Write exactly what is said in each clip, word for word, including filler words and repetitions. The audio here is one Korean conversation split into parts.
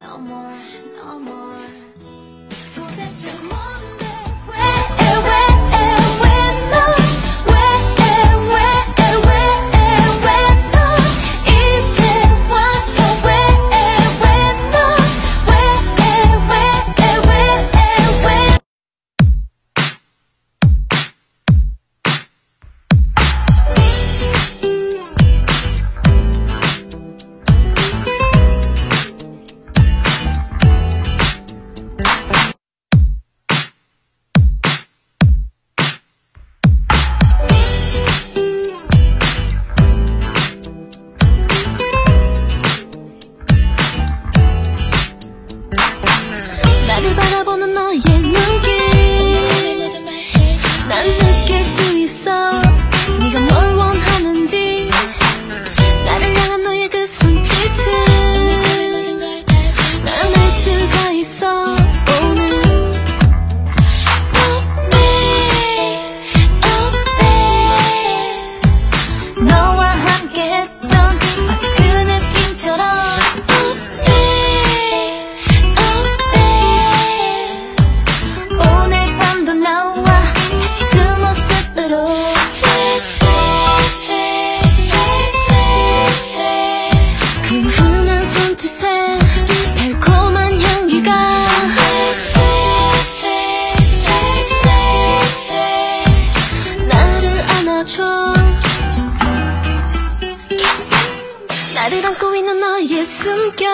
No more, no more. 도대체 뭔데 왜, 왜, 왜 너, 왜, 왜, 왜, 왜 너, 이제 와서 왜, 왜 너, 왜, 왜, 왜, 왜, 왜. 나를 바라보는 너의 눈길 난 느낄 수 있어 네가 뭘 원하는지 나를 향한 너의 그 손짓을 난 알 수가 있어 오늘 너와 함께했던 어제 그 느낌처럼 그 흔한 손짓에 달콤한 향기가 나를 안아줘 나를 안고 있는 너의 숨결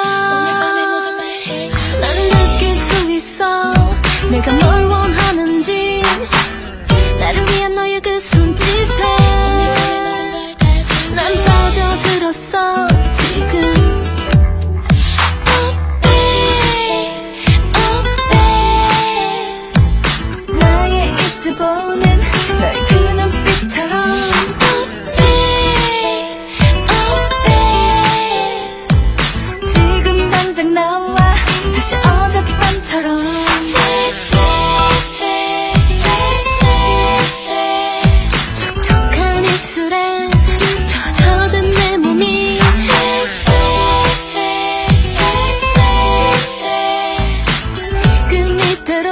나는 느낄 수 있어 내가 뭘 원하는지 나를 위한 너의 그 손짓에 난 빠져들었어 지금 나의 입술 보는 널 그 눈빛처럼 지금 당장 나와 다시 어젯밤처럼 촉촉한 입술에 젖어든 내 몸이 지금 이대로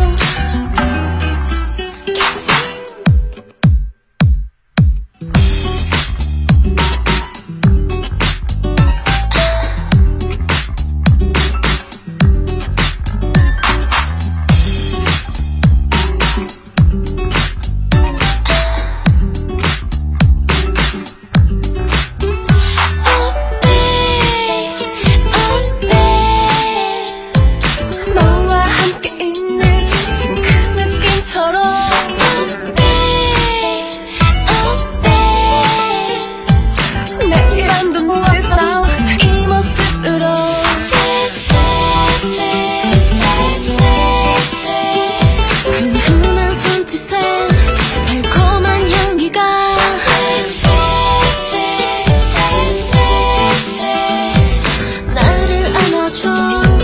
너와 함께 있는 지금 그 느낌처럼 내게 안 두었던 이 모습으로 그 흔한 손짓에 달콤한 향기가 나를 안아줘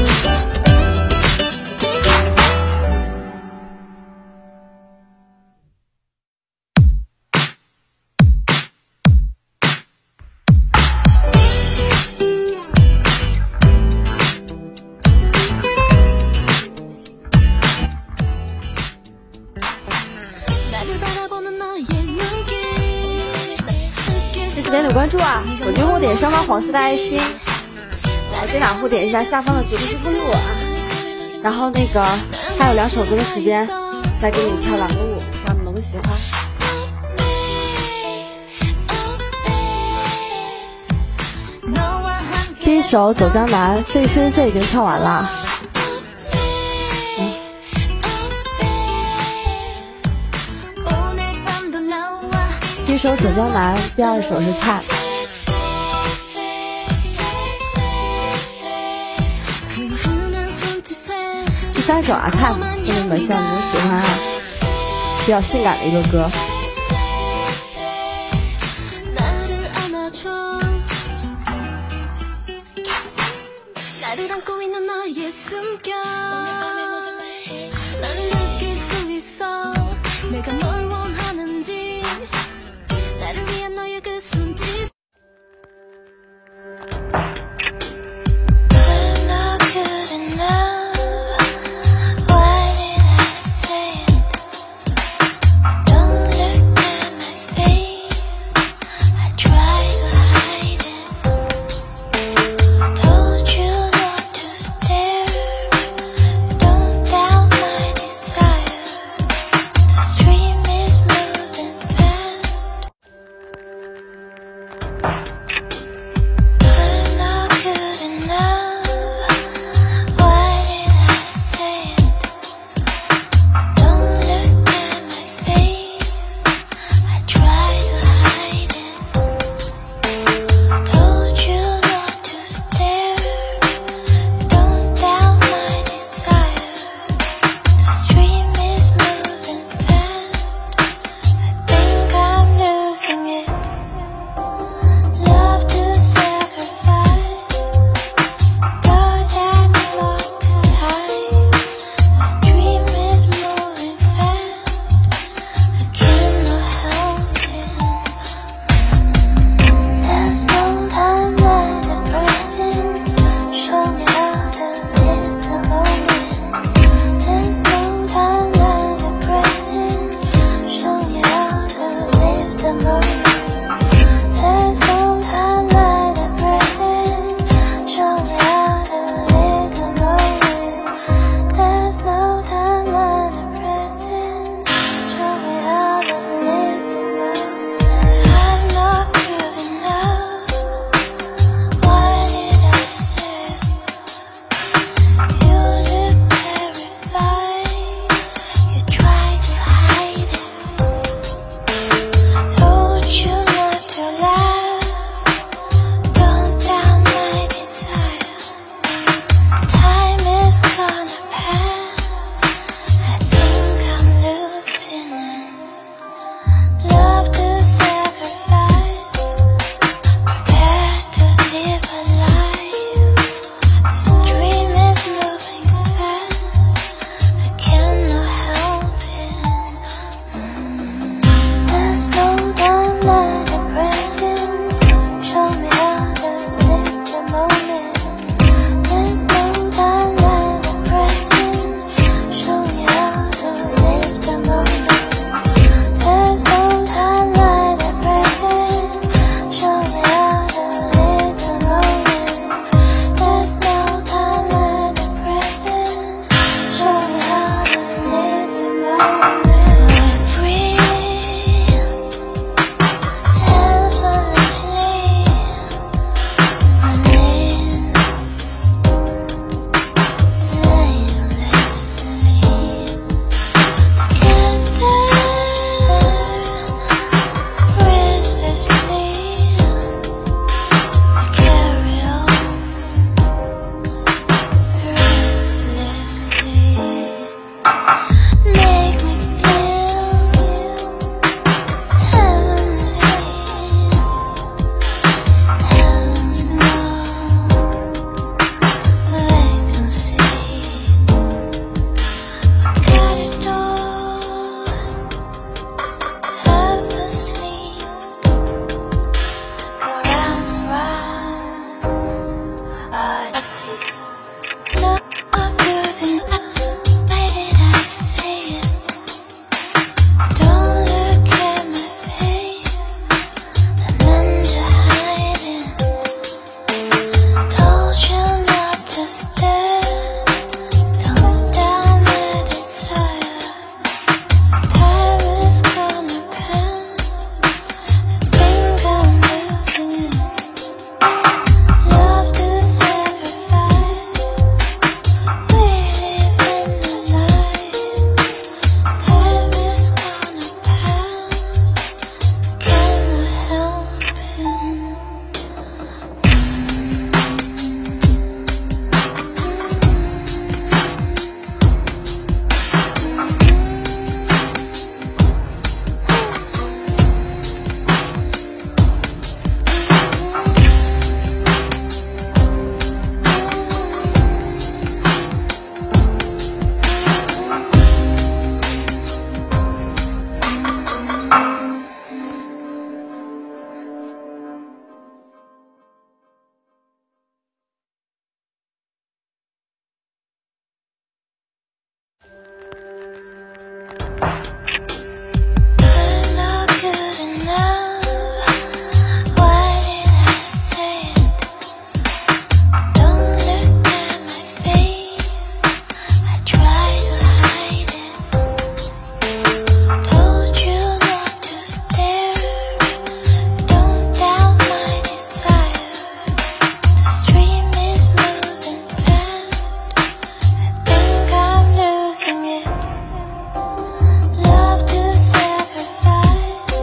나를 바라보는 너의 눈길 谢谢点点关注啊！我觉得我点上方黄色的爱心，来点两户点一下下方的绝对不理我啊！然后那个还有两首歌的时间，再给你们跳两个舞，希望你们会喜欢。第一首《走江南》，C C C 已经跳完了。第一首《走江南》，第二首是《看》。第三首啊，《看》，兄弟们，希望你们喜欢啊，比较性感的一个歌。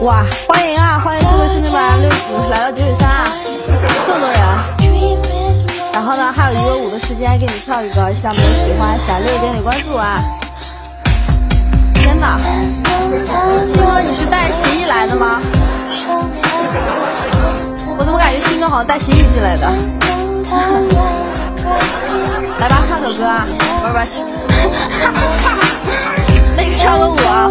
哇，欢迎啊，欢迎各位兄弟们六五来到九九三啊，这么多人。然后呢，还有一个五的时间给你跳一个，下面喜欢小六点点关注啊。天哪，鑫哥你是带协议来的吗？我怎么感觉鑫哥好像带协议进来的？来吧，唱首歌啊，不是不是，那个跳个舞啊。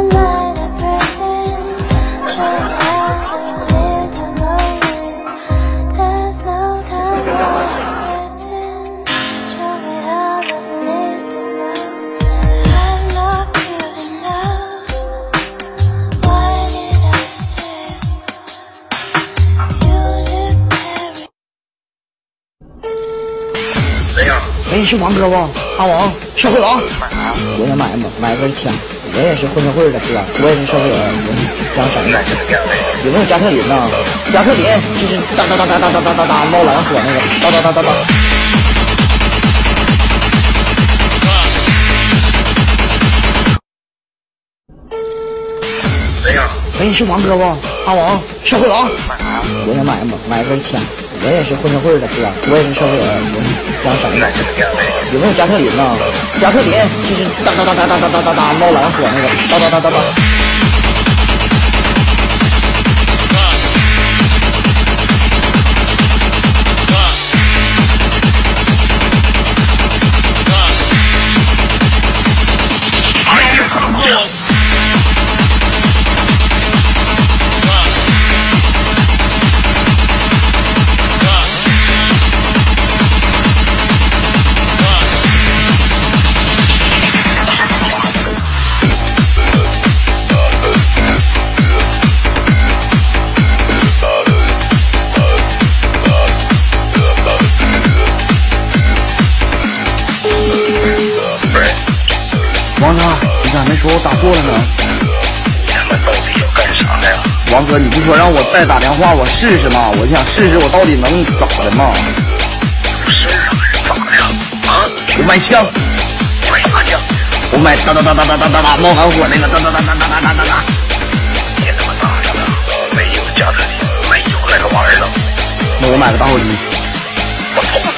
哎，是王哥不？阿王，社会王。我想买买买根枪，我也是混社会的，是吧？我也是社会人，讲什么？有没有加特林呢？加特林就是哒哒哒哒哒哒哒哒哒猫蓝火那个哒哒哒哒哒。谁呀？哎，是王哥不？阿王，社会王。我想买买买根枪，我也是混社会的，是吧？我也是社会人，讲什么？有没有加特林呢？加特林就是哒哒哒哒哒哒哒哒哒猫蓝火那个哒哒哒哒哒。王哥，你咋没说我打错了呢？ 你他妈到底要干啥呀？ 王哥，你不说让我再打电话我试试吗？我想试试我到底能咋的吗？ 有事啊？咋的呀？啊？ 我买枪。 买啥枪？ 我买哒哒哒哒哒哒哒哒猫蓝火那个哒哒哒哒哒哒哒哒哒。 你他妈咋的了？没有加特林，没有那个玩意儿了。 那我买个打火机。 我操！